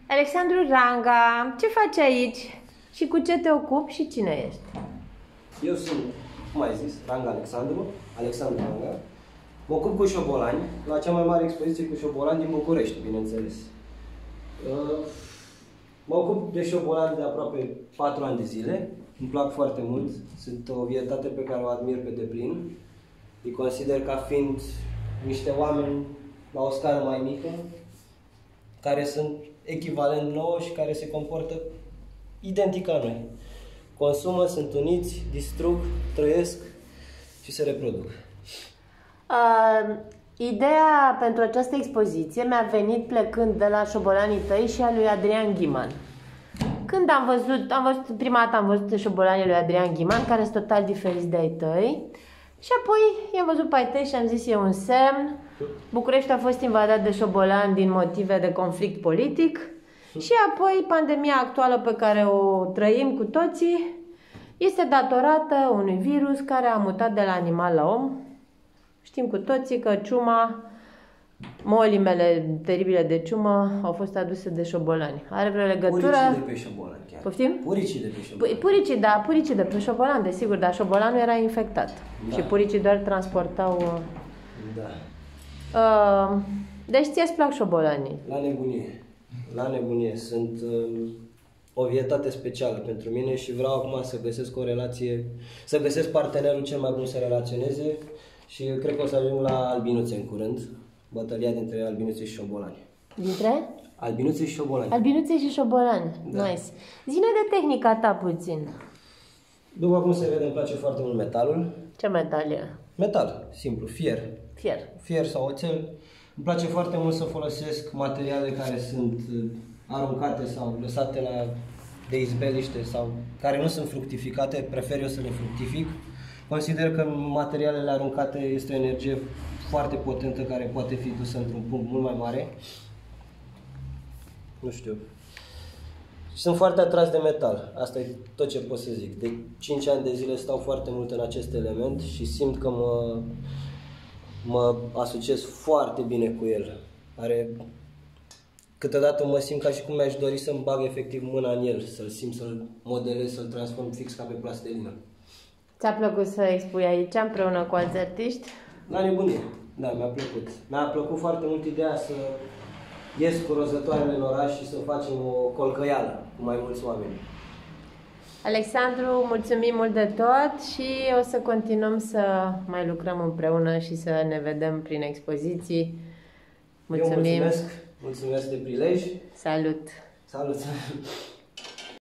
Alexandru Ranga, ce faci aici? Și cu ce te ocupi și cine ești? Eu sunt, cum ai zis, Ranga Alexandru Ranga. Mă ocup cu șobolani, la cea mai mare expoziție cu șobolani din București, bineînțeles. Mă ocup de șobolani de aproape 4 ani de zile. Îmi plac foarte mult. Sunt o vietate pe care o admir pe deplin. Îi consider ca fiind niște oameni la o scară mai mică, care sunt echivalent nouă și care se comportă identic ca noi. Consumă, sunt uniți, distrug, trăiesc și se reproduc. Ideea pentru această expoziție mi-a venit plecând de la șobolanii tăi și a lui Adrian Ghiman. Când am văzut prima dată am văzut șobolanii lui Adrian Ghiman, care sunt total diferiți de ai tăi. Și apoi i-am văzut pe ai tăi și am zis, e un semn. Bucureștiul a fost invadat de șobolani din motive de conflict politic. Și apoi pandemia actuală pe care o trăim cu toții este datorată unui virus care a mutat de la animal la om. Știm cu toții că ciuma, molimele teribile de ciumă au fost aduse de șobolani. Are vreo legătură? Puricii de pe șobolani chiar. Poftim? Puricii de pe șobolani. Puricii de pe șobolani, desigur, dar șobolanul era infectat. Da. Și puricii doar transportau... Da. Deci ție-ți plac șobolanii? La nebunie. La nebunie. Sunt o vietate specială pentru mine și vreau acum să găsesc o relație, să găsesc partenerul cel mai bun să relaționeze și cred că o să ajung la albinuțe în curând. Bătălia dintre albinuțe și șobolani. Dintre? Albinuțe și șobolani. Albinuțe și șobolani. Da. Nice. Zine de tehnica ta puțin. După cum se vede, îmi place foarte mult metalul. Ce metal e? Metal, simplu, fier. Fier. Fier sau oțel. Îmi place foarte mult să folosesc materiale care sunt aruncate sau lăsate de izbeliște sau care nu sunt fructificate, prefer eu să le fructific. Consider că materialele aruncate este o energie foarte potentă care poate fi dusă într-un punct mult mai mare. Nu știu. Sunt foarte atras de metal. Asta e tot ce pot să zic. De 5 ani de zile stau foarte mult în acest element și simt că mă asociez foarte bine cu el. Câteodată mă simt ca și cum mi-aș dori să-mi bag efectiv mâna în el, să-l simt, să-l modelez, să-l transform fix ca pe plastilină. Ți-a plăcut să expui aici împreună cu alți artiști? La nebunie, da, mi-a plăcut. Mi-a plăcut foarte mult ideea să ies cu rozătoarele în oraș și să facem o colcăială cu mai mulți oameni. Alexandru, mulțumim mult de tot și o să continuăm să mai lucrăm împreună și să ne vedem prin expoziții. Mulțumim! Eu mulțumesc de prilej. Salut! Salut!